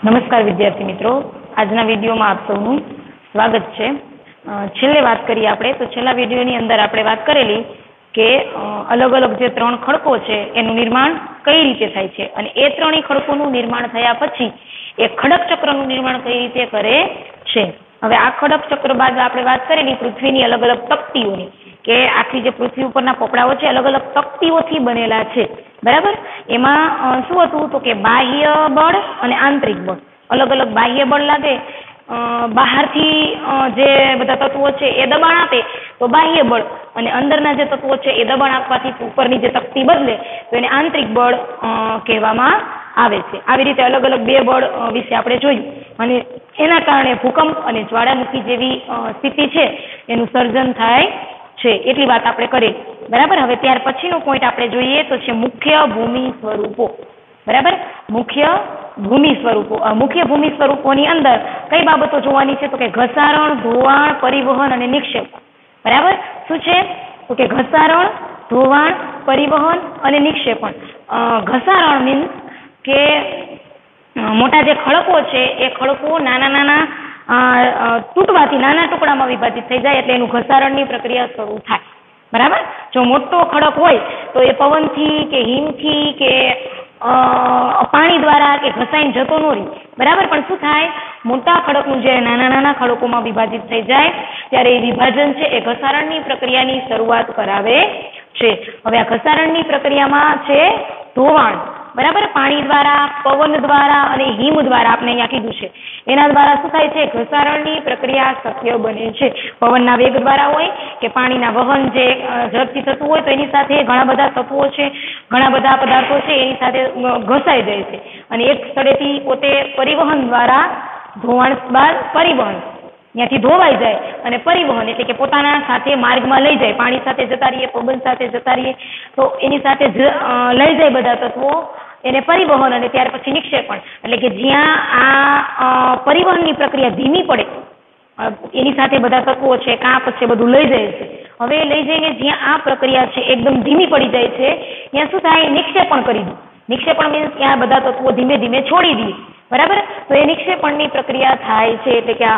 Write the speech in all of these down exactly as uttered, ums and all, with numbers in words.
નમસ્કાર વિદ્યાર્થી મિત્રો, આજના વિડીયોમાં આપ સૌનું સ્વાગત છે. છેલ્લે વાત કરીએ આપણે તો છેલ્લા વિડીયોની અંદર આપણે વાત કરેલી કે અલગ અલગ જે ત્રણ ખડકો છે એનું નિર્માણ કઈ રીતે થાય છે અને એ ત્રણેય ખડકોનું નિર્માણ થયા પછી એ ખડક ચક્રનું નિર્માણ કઈ રીતે કરે છે. હવે આ ખડક ચક્ર બાદ આપણે વાત કરેલી પૃથ્વીની અલગ અલગ તકતીઓની કે આખી જે પૃથ્વી ઉપરના પોપડાઓ છે અલગ અલગ તકતીઓથી બનેલા છે. બરાબર, એમાં શું હતું તો કે બાહ્ય બળ અને આંતરિક બળ. અલગ અલગ બાહ્ય બળ લાગે, બહારથી જે બધા તત્વો છે એ દબાણ આપે તો બાહ્ય બળ, અને અંદરના જે તત્વો છે એ દબાણ આપવાથી ઉપરની જે તકતી બદલે તો એને આંતરિક બળ કહેવામાં આવે છે. આવી રીતે અલગ અલગ બે બળ વિશે આપણે જોયું અને એના કારણે ભૂકંપ અને જ્વાળામુખી જેવી સ્થિતિ છે એનું સર્જન થાય છે. એટલી વાત આપણે કરી. બરાબર, હવે ત્યાર પછીનો પોઈન્ટ આપણે જોઈએ તો છે મુખ્ય ભૂમિ સ્વરૂપો. બરાબર, મુખ્ય ભૂમિ સ્વરૂપો. મુખ્ય ભૂમિ સ્વરૂપોની અંદર કઈ બાબતો જોવાની છે તો કે ઘસારણ, ધોવાણ, પરિવહન અને નિક્ષેપ. બરાબર, શું છે તો કે ઘસારણ, ધોવાણ, પરિવહન અને નિક્ષેપણ. ઘસારણ મીન્સ કે મોટા જે ખડકો છે એ ખડકો નાના નાના તૂટવાથી નાના ટુકડામાં વિભાજિત થઈ જાય એટલે એનું ઘસારણની પ્રક્રિયા શરૂ થાય. બરાબર, જો મોટો ખડક હોય તો એ પવનથી કે હિમથી કે પાણી દ્વારા કે ઘસાઈને જતો ન રહે. બરાબર, પણ શું થાય, મોટા ખડકનું જ્યારે નાના નાના ખડકોમાં વિભાજિત થઈ જાય ત્યારે એ વિભાજન છે એ ઘસારણની પ્રક્રિયાની શરૂઆત કરાવે છે. હવે આ ઘસારણની પ્રક્રિયામાં છે ધોવાણ. બરાબર, પાણી દ્વારા, પવન દ્વારા અને હિમ દ્વારા આપણે અહીંયા કીધું છે એના દ્વારા શું થાય છે, ઘસારણની પ્રક્રિયા શક્ય બને છે. પવનના વેગ દ્વારા હોય કે પાણીના વહન જે ઝડપથી થતું હોય તો એની સાથે ઘણા બધા તત્વો છે, ઘણા બધા પદાર્થો છે એની સાથે ઘસાઈ જાય છે અને એક સ્થળેથી પોતે પરિવહન દ્વારા ધોવાણ બાદ પરિવહન ત્યાંથી ધોવાઈ જાય અને પરિવહન એટલે કે પોતાના સાથે માર્ગમાં લઈ જાય, પાણી સાથે જતા રહીએ, પવન સાથે જતા રહીએ તો એની સાથે લઈ જાય બધા તત્વો એને પરિવહન, અને ત્યાર પછી નિક્ષેપણ એટલે કે જ્યાં આ પરિવહનની પ્રક્રિયા ધીમી પડે એની સાથે બધા તત્વો છે, કાંપ છે, બધું લઈ જાય છે. હવે લઈ જઈને જ્યાં આ પ્રક્રિયા છે એકદમ ધીમી પડી જાય છે ત્યાં શું થાય, નિક્ષેપણ કરી દે. નિક્ષેપણ મીન્સ કે આ બધા તત્વો ધીમે ધીમે છોડી દઈએ. બરાબર, તો એ નિક્ષેપણની પ્રક્રિયા થાય છે એટલે કે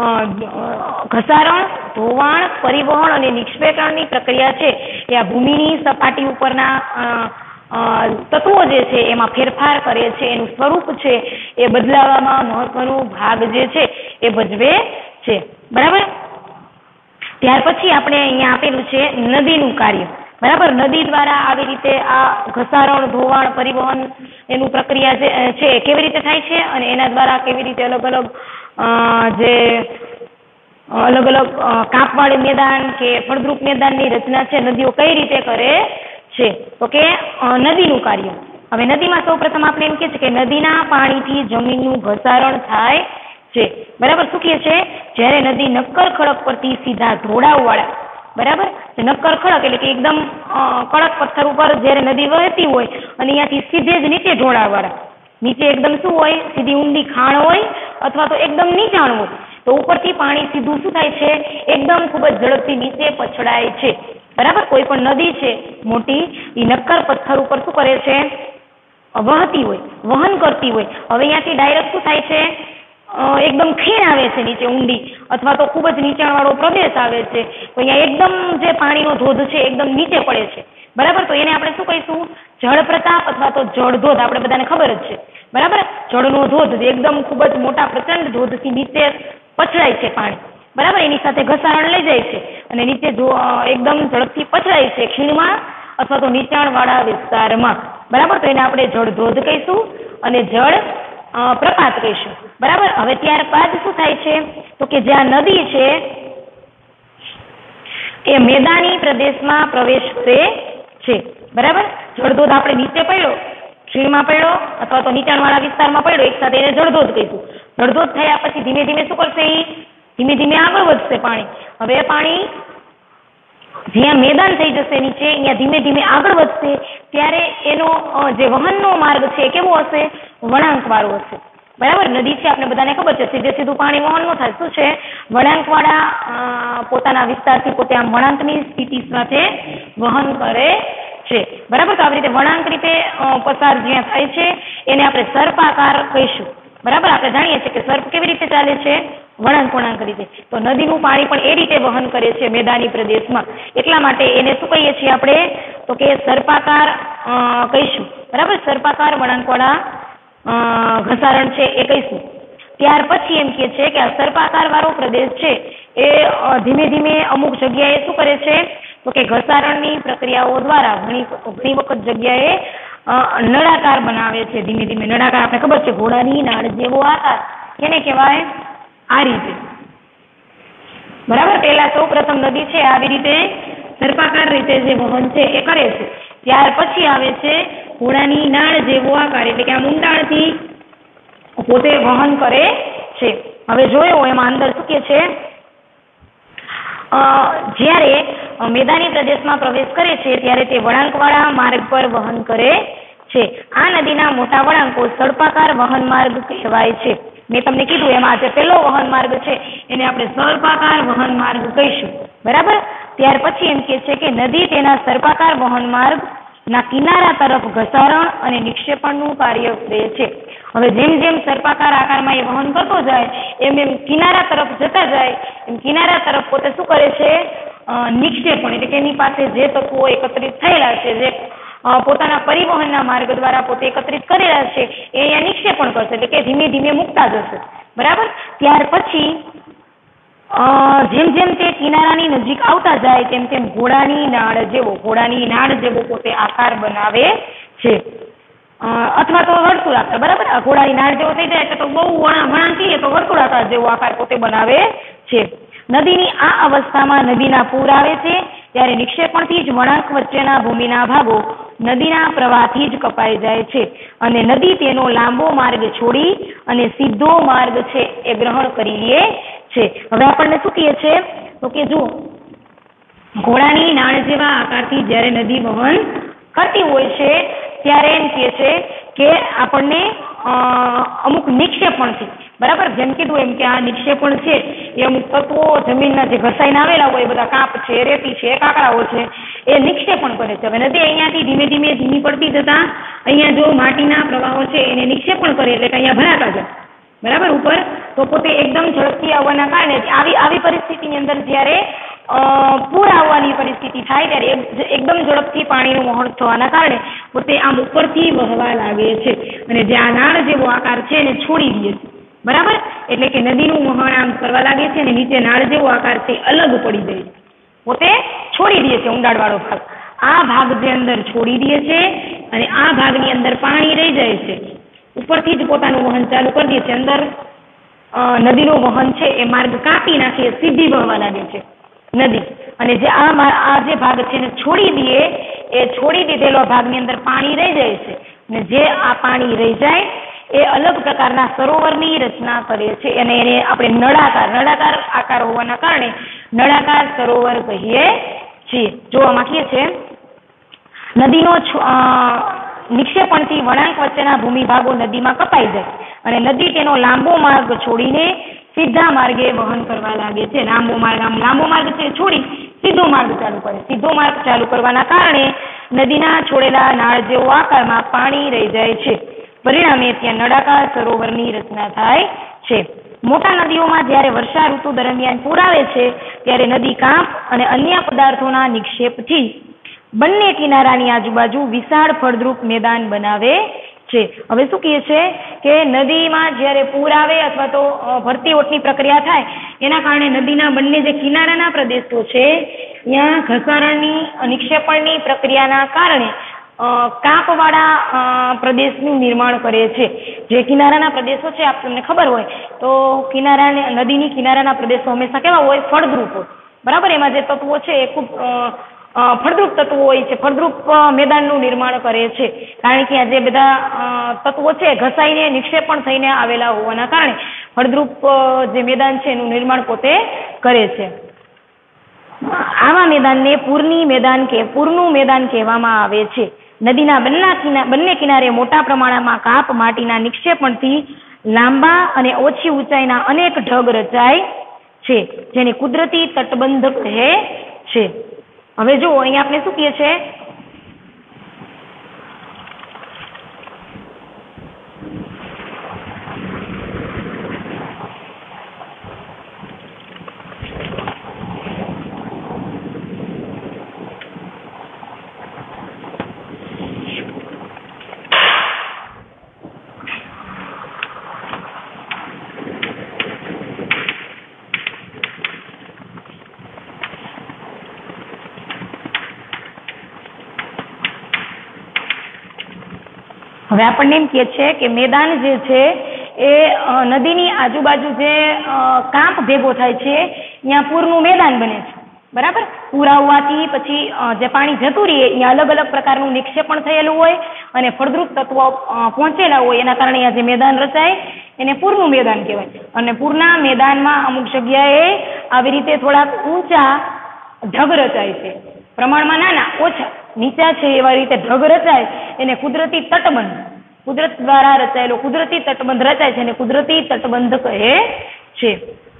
આ ઘસારણ, ધોવાણ, પરિવહન અને નિક્ષેપણની પ્રક્રિયા છે એ આ ભૂમિની સપાટી ઉપરના તત્વો જે છે એમાં ફેરફાર કરે છે. એનું સ્વરૂપ છે એ બદલાવામાં મહત્વનો ભાગ જે છે એ ભજવે છે. બરાબર, ત્યાર પછી આપણે અહીંયા આપેલું છે નદીનું કાર્ય. બરાબર, નદી દ્વારા આવી રીતે આ ઘસારણ, ધોવાણ, પરિવહન એનું પ્રક્રિયા જે છે કેવી રીતે થાય છે અને એના દ્વારા કેવી રીતે અલગ અલગ જે અલગ અલગ કાંપવાળી મેદાન કે ફળદ્રુપ મેદાનની રચના છે નદીઓ કઈ રીતે કરે છે તો કે નદીનું કાર્ય. હવે નદીમાં સૌ પ્રથમ આપણે એમ કે છે કે નદીના પાણીથી જમીનનું ઘસારણ થાય છે. બરાબર, શું કહે છે, જ્યારે નદી નક્કર ખડક પરથી સીધા ઢોળાવવાળા, બરાબર, નક્કર ખડક એટલે કે એકદમ કડક પથ્થર ઉપર જ્યારે નદી વહેતી હોય અને અહીંયાથી સીધે જ નીચે ઢોળાવવાળા, નીચે એકદમ શું હોય, સીધી ઊંડી ખાણ હોય અથવા તો એકદમ નીચાણ હોય તો ઉપરથી પાણી સીધું શું થાય છે, એકદમ ખૂબ જ ઝડપથી નીચે પછડાય છે. બરાબર, કોઈ પણ નદી છે મોટી એ નક્કર પથ્થર ઉપર શું કરે છે, વહતી હોય, વહન કરતી હોય. હવે અહીંયાથી ડાયરેક્ટ શું થાય છે, એકદમ ખીણ આવે છે નીચે ઊંડી અથવા તો ખૂબ જ નીચાણવાળો પ્રદેશ આવે છે તો અહીંયા એકદમ જે પાણીનો ધોધ છે એકદમ નીચે પડે છે. બરાબર, તો એને આપણે શું કહીશું, જળ પ્રતાપ અથવા તો જળ ધોધ. આપણે બધાને ખબર જ છે. બરાબર, જળનો ધોધ એકદમ ખૂબ જ મોટા પ્રચંડ ધોધથી નીચે પછડાય છે પાણી. બરાબર, એની સાથે ઘસારણ લઈ જાય છે અને નીચે એકદમ ઝડપથી પછડાય છે ખીણમાં અથવા તો નીચાણવાળા વિસ્તારમાં. બરાબર, તો એને આપણે જળ ધોધ કહીશું અને જળ પ્રપાત કહીશું. બરાબર, હવે ત્યારબાદ શું થાય છે તો કે જ્યાં નદી છે એ મેદાની પ્રદેશમાં પ્રવેશે છે. બરાબર, જળધોધ આપણે નીચે પડ્યો, ખીણમાં પડ્યો અથવા તો નીચાણવાળા વિસ્તારમાં પડ્યો, એક સાથે એને જળધોધ કહીશું. જળધોધ થયા પછી ધીમે ધીમે શું કરશે, એ ધીમે ધીમે આગળ વધશે પાણી. હવે પાણી જ્યાં મેદાન થઈ જશે નીચે અહીંયા ધીમે ધીમે આગળ વધશે ત્યારે એનો જે વહનનો માર્ગ છે એ કેવો હશે, વળાંકવાળો હશે. બરાબર, નદી છે આપણે બધાને ખબર છે સીધે સીધું પાણી વહન ન થાય, શું છે, વળાંકવાળા પોતાના વિસ્તારથી પોતે આમ વળાંકની સ્થિતિ સાથે વહન કરે છે. બરાબર, તો આવી રીતે વળાંક રીતે પસાર જ્યાં થાય છે એને આપણે સર્પાકાર કહીશું. બરાબર. આપણે જાણીએ છીએ કે સર્પ કેવી રીતે ચાલે છે, વળાંક વળાંક રીતે. તો નદીનું પાણી પણ એ રીતે વહન કરે છે મેદાની પ્રદેશમાં. એટલા માટે એને શું કહીએ છીએ આપણે, તો કે સર્પાકાર કહીશું. બરાબર, સર્પાકાર વળાંકવાળા ઘસારણ છે એ કહીશું. ત્યાર પછી એમ કે છે કે આ સર્પાકાર વાળો પ્રદેશ છે એ ધીમે ધીમે અમુક જગ્યાએ શું કરે છે, તો કે ઘસારણની પ્રક્રિયાઓ દ્વારા ઘણી ઘણી વખત જગ્યાએ નળાકાર બનાવે છે. ધીમે ધીમે નળાકાર, આપણે ખબર છે ઘોડાની નાળ જેવો આકાર, કેને કહેવાય, આ રીતે. બરાબર. પહેલા સૌ પ્રથમ નદી છે આવી રીતે સર્પાકાર રીતે જે વહન છે એ કરે છે. ત્યાર પછી આવે છે ઘોડાની નાળ જેવો આકાર, એટલે કે આમ ઊંડાણથી પોતે વહન કરે છે. હવે જોયો એમાં અંદર શું કે છે, જ્યારે મેદાની પ્રદેશમાં પ્રવેશ કરે છે ત્યારે તે વળાંકવાળા માર્ગ પર વહન કરે છે. આ નદીના મોટા વળાંકો સર્પાકાર વહન માર્ગ કહેવાય છે. મેં તમને કીધું એમાં જે પહેલો વહન માર્ગ છે એને આપણે સર્પાકાર વહન માર્ગ કહીશું. બરાબર. ત્યાર પછી એમ કે છે કે નદી તેના સર્પાકાર વહન માર્ગ ના કિનારા તરફ ઘસારણ અને નિક્ષેપણનું કાર્ય કરે છે. હવે જેમ જેમ સર્પાકાર આકારમાં એ વહન કરતો જાય એમ એમ કિનારા તરફ જતા જાય એમ કિનારા તરફ પોતે શું કરે છે, નિક્ષેપણ, એટલે કે એની પાસે જે તત્વો એકત્રિત થયેલા છે, જે પોતાના પરિવહનના માર્ગ દ્વારા પોતે એકત્રિત કરેલા છે એ અહીંયા નિક્ષેપણ કરશે, એટલે કે ધીમે ધીમે મૂકતા જશે. બરાબર. ત્યાર પછી જેમ જેમ તે કિનારાની નજીક આવતા જાય તેમ તેમ ઘોડાની નાળ જેવો ઘોડાની નાળ જેવો પોતે આકાર બનાવે છે, અથવા તો વર્તુળાકાર. બરાબર. આ ઘોડાની નાળ જેવો થઈ જાય એટલે તો બહુ વળાંકીએ તો વર્તુળાકાર જેવો આકાર પોતે બનાવે છે. નદીની આ અવસ્થામાં નદીના પૂર આવે છે ત્યારે નિક્ષેપણથી જ વળાંક વચ્ચેના ભૂમિના ભાગો નદીના પ્રવાહથી જ કપાઈ જાય છે અને નદી તેનો લાંબો માર્ગ છોડી અને સીધો માર્ગ છે એ ગ્રહણ કરી લે છે. હવે આપણને શું કહે છે, તો કે જો ઘોડાની નાળ જેવા આકારથી જ્યારે નદી વહન કરતી હોય છે ત્યારે એમ કહે છે કે આપણને અમુક નિક્ષેપણથી, બરાબર, જેમ કીધું એમ કે આ નિક્ષેપણ છે એ અમુક તત્વો જમીનના જે ઘસાઈને આવેલા હોય, બધા કાપ છે, રેતી છે, કાકડાઓ છે, એ નિક્ષેપણ કરે છે. હવે નદી અહીંયાથી ધીમે ધીમે ધીમી પડતી જતા અહીંયા જો માટીના પ્રવાહો છે એને નિક્ષેપણ કરે એટલે કે અહીંયા ભરાતા જાય, બરાબર, ઉપર, તો પોતે એકદમ ઝડપથી આવવાના કારણે આવી આવી પરિસ્થિતિની અંદર જ્યારે પૂર આવવાની પરિસ્થિતિ થાય ત્યારે એકદમ ઝડપથી પાણીનું વહન થવાના કારણે પોતે આમ ઉપરથી વહવા લાગે છે અને જે આ નાળ જેવો આકાર છે એને છોડી દે છે. બરાબર. એટલે કે નદીનું વહન આમ કરવા લાગે છે અને નીચે નાળ જેવો આકાર છે અલગ પડી જાય છે, પોતે છોડી દે છે ઊંડાણવાળો ભાગ. આ ભાગ જે અંદર છોડી દે છે અને આ ભાગની અંદર પાણી રહી જાય છે, ઉપરથી જ પોતાનું વહન ચાલુ કરી દે છે. અંદર નદીનું વહન છે એ માર્ગ કાપી નાખી સીધી વહવા લાગે છે નદી, અને જે આ આ જે ભાગ છે એને છોડી દઈએ એ છોડી દીધેલો ભાગની અંદર પાણી રહી જાય છે અને જે આ પાણી રહી જાય એ અલગ પ્રકારના સરોવરની રચના કરે છે અને એને આપણે નળાકાર નળાકાર આકાર હોવાના કારણે નળાકાર સરોવર કહીએ છીએ. જોવા માંગીએ છે નદીનો નિક્ષેપણથી વળાંક વચ્ચેના ભૂમિ ભાગો નદીમાં કપાઈ જાય અને નદી તેનો લાંબો માર્ગ છોડીને સીધા માર્ગે વહન કરવા લાગે છે. લાંબો માર્ગ આમ લાંબો માર્ગ છે છોડી સીધો માર્ગ ચાલુ કરે. સીધો માર્ગ ચાલુ કરવાના કારણે નદીના છોડેલા નાળ જેવો આકારમાં પાણી રહી જાય છે. પરિણામે ત્યાં નળાકાર સરોવરની રચના થાય છે. મોટા નદીઓમાં જ્યારે વર્ષા ઋતુ દરમિયાન પૂર આવે છે ત્યારે નદી કાંપ અને અન્ય પદાર્થોના નિક્ષેપથી બંને કિનારાની આજુબાજુ વિશાળ ફળદ્રુપ મેદાન બનાવે છે. હવે શું કહે છે કે નદીમાં જ્યારે પૂર આવે અથવા તો ભરતી ઓટની પ્રક્રિયા થાય એના કારણે નદીના બંને જે કિનારાના પ્રદેશો છે ત્યાં ઘસારણની નિક્ષેપણની પ્રક્રિયાના કારણે કાંપવાળા પ્રદેશનું નિર્માણ કરે છે. જે કિનારાના પ્રદેશો છે આપ તમને ખબર હોય તો કિનારા નદીની કિનારાના પ્રદેશો હંમેશા કેવા હોય, ફળદ્રુપ હોય, બરાબર. એમાં જે તત્વો છે એ ખૂબ ફળદ્રુપ તત્વો હોય છે, ફળદ્રુપ મેદાનનું નિર્માણ કરે છે કારણ કે આ જે બધા તત્વો છે ઘસાઈને નિક્ષેપણ થઈને આવેલા હોવાના કારણે ફળદ્રુપ જે મેદાન છે એનું નિર્માણ પોતે કરે છે. આવા મેદાનને પૂરની મેદાન કે પૂરનું મેદાન કહેવામાં આવે છે. નદીના બંને બંને કિનારે મોટા પ્રમાણમાં કાપ માટીના નિક્ષેપણથી લાંબા અને ઓછી ઊંચાઈના અનેક ઢગ રચાય છે જેને કુદરતી તટબંધ કહે છે. હવે જો અહીંયા આપણે શું કહીએ છે, હવે આપણને એમ કહે છે કે મેદાન જે છે એ નદીની આજુબાજુ જે કાંપ ભેગો થાય છે ત્યાં પૂરનું મેદાન બને છે, બરાબર. પૂર આવવાથી પછી જે પાણી જતું રહીએ અહીંયા અલગ અલગ પ્રકારનું નિક્ષેપણ થયેલું હોય અને ફળદ્રુપ તત્વો પહોંચેલા હોય, એના કારણે અહીંયા જે મેદાન રચાય એને પૂરનું મેદાન કહેવાય. અને પૂરના મેદાનમાં અમુક જગ્યાએ આવી રીતે થોડાક ઊંચા ઢગ રચાય છે, પ્રમાણમાં નાના ઓછા નીચા છે એવા રીતે ઢગ રચાય એને કુદરતી તટબંધ, કુદરત દ્વારા રચાયેલો કુદરતી તટબંધ રચાય છે અને કુદરતી તટબંધ કહે છે.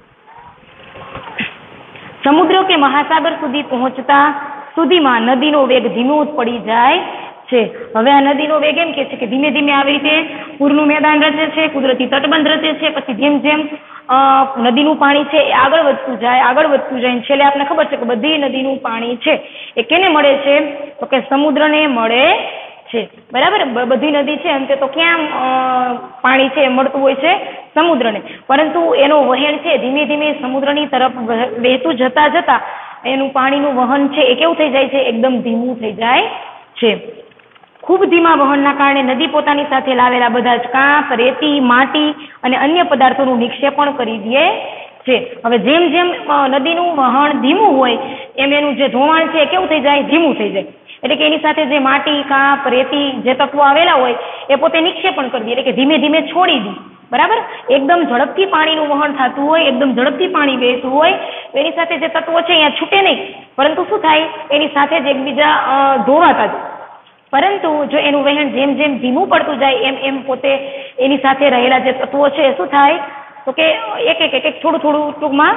સમુદ્ર કે મહાસાગર સુધી પહોંચતા સુધીમાં નદીનો વેગ ધીમો પડી જાય છે. હવે આ નદીનો વેગ એમ કે છે કે ધીમે ધીમે આવી રીતે પૂરનું મેદાન રચે છે, કુદરતી તટબંધ રચે છે, પછી જેમ જેમ નદીનું પાણી છે એ આગળ વધતું જાય આગળ વધતું જાય છેલ્લે આપણને ખબર છે કે બધી નદીનું પાણી છે એ કેને મળે છે તો કે સમુદ્રને મળે છે, બરાબર. બધી નદી છે અંતે તો ક્યાં પાણી છે મળતું હોય છે સમુદ્રને, પરંતુ એનો વહેણ છે ધીમે ધીમે સમુદ્રની તરફ વહેતું જતા જતા એનું પાણીનું વહન છે એ કેવું થઈ જાય છે, એકદમ ધીમું થઈ જાય છે. ખૂબ ધીમા વહનના કારણે નદી પોતાની સાથે લાવેલા બધા જ કાંપ, રેતી, માટી અને અન્ય પદાર્થોનું નિક્ષેપણ કરી દે છે. હવે જેમ જેમ નદીનું વહન ધીમું હોય એમ એનું જે ધોવાણ છે એ કેવું થઈ જાય, ધીમું થઈ જાય. એટલે કે એની સાથે જે માટી, કાંપ, રેતી જે તત્વો આવેલા હોય એ પોતે નિક્ષેપણ કરી દે, એટલે કે ધીમે ધીમે છોડી દે, બરાબર. એકદમ ઝડપથી પાણીનું વહન થતું હોય, એકદમ ઝડપથી પાણી વહેતું હોય એની સાથે જે તત્વો છે અહીંયા છૂટે નહીં, પરંતુ શું થાય એની સાથે જ એકબીજા ધોવાતા જાય. પરંતુ જો એનું વહેણ જેમ જેમ ધીમું પડતું જાય એમ એમ પોતે એની સાથે રહેલા જે તત્વો છે શું થાય તો કે એક એક એક એક થોડું થોડું ટૂંકમાં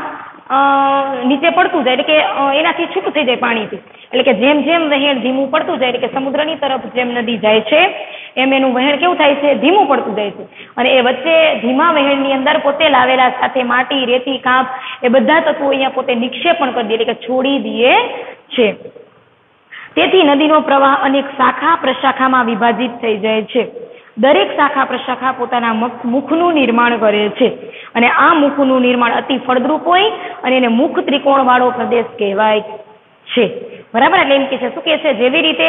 નીચે પડતું જાય, એટલે કે એનાથી છૂટું થઈ જાય પાણીથી. એટલે કે જેમ જેમ વહેણ ધીમું પડતું જાય, એટલે કે સમુદ્રની તરફ જેમ નદી જાય છે એમ એનું વહેણ કેવું થાય છે, ધીમું પડતું જાય છે. અને એ વચ્ચે ધીમા વહેણની અંદર પોતે લાવેલા સાથે માટી, રેતી, કાંપ એ બધા તત્વો અહીંયા પોતે નિક્ષેપણ કરી દે, એટલે કે છોડી દે છે. તેથી નદીનો પ્રવાહ અનેક શાખા પ્રશાખામાં વિભાજિત થઈ જાય છે. દરેક શાખા પ્રશાખા પોતાના મુખનું નિર્માણ કરે છે અને આ મુખનું નિર્માણ અતિ ફળદ્રુપ હોય અને એને મુખ ત્રિકોણ વાળો પ્રદેશ કહેવાય છે, બરાબર. એટલે એમ કે છે શું કે છે, જેવી રીતે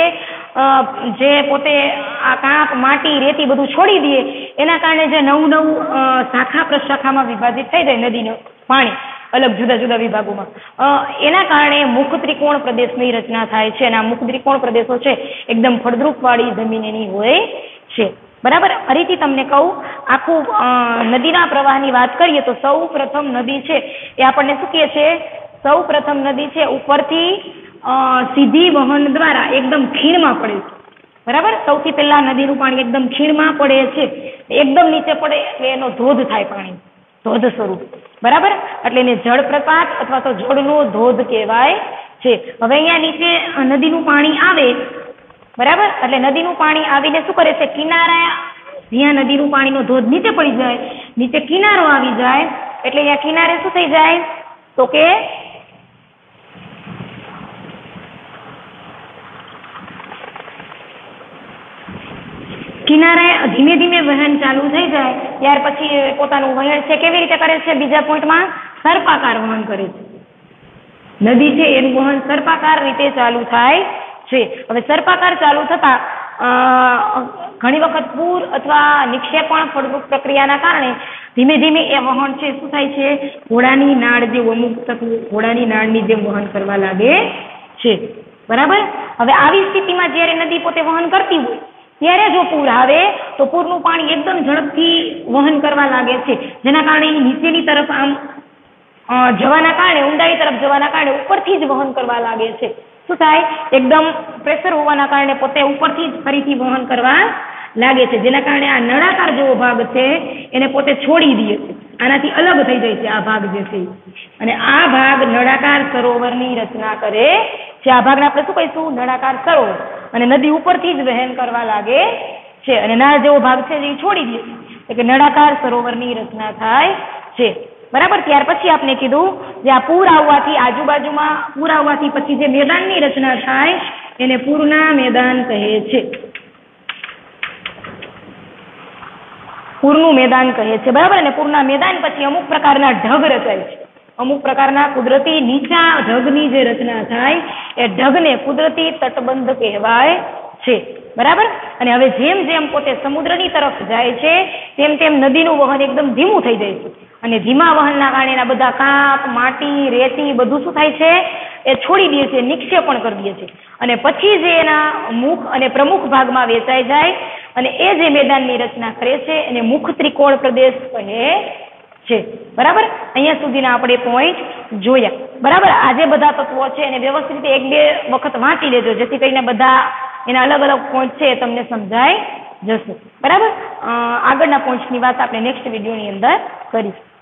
જે પોતે આ કાંપ, માટી, રેતી બધું છોડી દે એના કારણે જે નવું નવું શાખા પ્રશાખામાં વિભાજિત થઈ જાય નદીનું પાણી અલગ જુદા જુદા વિભાગોમાં, એના કારણે મુખ ત્રિકોણ પ્રદેશની રચના થાય છે. અને આ મુખ ત્રિકોણ પ્રદેશો છે એકદમ ફળદ્રુપ વાળી જમીન એની હોય છે, બરાબર. ફરીથી તમને કહું, આખું નદીના પ્રવાહની વાત કરીએ તો સૌ પ્રથમ નદી છે એ આપણને શું કહે છે, સૌ પ્રથમ નદી છે ઉપરથી સીધી વહન દ્વારા એકદમ ખીણમાં પડે છે, બરાબર. સૌથી પહેલા નદીનું પાણી એકદમ ખીણમાં પડે છે, એકદમ નીચે પડે એટલે એનો ધોધ થાય, પાણી ધોધ સ્વરૂપ, બરાબર. એટલે એને જળપ્રપાત અથવા તો જળનો ધોધ કહેવાય છે. હવે અહીંયા નીચે નદીનું પાણી આવે, બરાબર. એટલે નદીનું પાણી આવીને શું કરે છે, કિનારા જ્યાં નદીનું પાણીનો ધોધ નીચે પડી જાય, નીચે કિનારો આવી જાય, એટલે અહીંયા કિનારે શું થઈ જાય તો કે કિનારે ધીમે ધીમે વહેણ ચાલુ થઈ જાય, ત્યાર પછી પોતાનું વહેણ છે કેવી રીતે કરે છે, બીજા પોઈન્ટમાં સર્પાકાર વહન કરે છે. નદી છે એનું વહન સર્પાકાર રીતે ચાલુ થાય છે. હવે સર્પાકાર ચાલુ થતા ઘણી વખત પૂર અથવા નિક્ષેપણ ફળદ્રુપ પ્રક્રિયાના કારણે ધીમે ધીમે એ વહન છે શું થાય છે, ઘોડાની નાળ જે અમુક તત્વો ઘોડાની નાળની જેમ વહન કરવા લાગે છે, બરાબર. હવે આવી સ્થિતિમાં જ્યારે નદી પોતે વહન કરતી હોય ત્યારે જો પૂર આવે તો પૂરનું પાણી એકદમ ઝડપથી વહન કરવા લાગે છે, જેના કારણે નીચેની તરફ આમ જવાના કારણે, ઊંડાઈ તરફ જવાના કારણે ઉપરથી જ વહન કરવા લાગે છે. શું થાય, એકદમ પ્રેશર હોવાના કારણે પોતે ઉપરથી જ ફરીથી વહન કરવા લાગે છે, જેના કારણે આ નળાકાર જેવો ભાગ છે એને પોતે છોડી દે છે, આનાથી અલગ થઈ જાય છે આ ભાગ જે છે. અને આ ભાગ નળાકાર સરોવરની રચના કરે છે. આ ભાગને આપણે શું કહીશું, નળાકાર સરોવર. અને નદી ઉપરથી જ વહેણ કરવા લાગે છે અને નાળ જેવો ભાગ છે એ છોડી દે છે, એટલે નળાકાર સરોવરની રચના થાય છે, બરાબર. ત્યાર પછી આપણે કીધું જે આ પૂર આવવાથી આજુબાજુમાં પૂર આવવાથી પછી જે મેદાનની રચના થાય એને પૂરના મેદાન કહે છે, પૂરનું મેદાન કહે છે, બરાબર. અને પૂરના મેદાન પછી અમુક પ્રકારના ઢગ રચાય છે, અમુક પ્રકારના કુદરતી નીચા ઢગની જે રચના થાય એ ઢગને કુદરતી તટબંધ કહેવાય છે. બરાબર. અને હવે જેમ જેમ પોતે સમુદ્રની તરફ જાય છે તેમ તેમ નદીનું વહન એકદમ ધીમું થઈ જાય છે અને ધીમા વહનના કારણે એના બધા કાંપ, માટી, રેતી બધું શું થાય છે એ છોડી દે છે, નિક્ષેપણ કરી દે છે અને પછી જે એના મુખ અને પ્રમુખ ભાગમાં વેચાઈ જાય અને એ જે મેદાનની રચના કરે છે એને મુખ ત્રિકોણ પ્રદેશ કહે છે. બરાબર. અહીંયા સુધીના આપણે પોઈન્ટ જોયા. બરાબર. આ જે બધા તત્વો છે એને વ્યવસ્થિત રીતે એક બે વખત વાંચી લેજો જેથી કરીને બધા એના અલગ અલગ પોઈન્ટ છે એ તમને સમજાઈ જશે. બરાબર. આગળના પોઈન્ટ્સની વાત આપણે નેક્સ્ટ વિડીયોની અંદર કરીશું.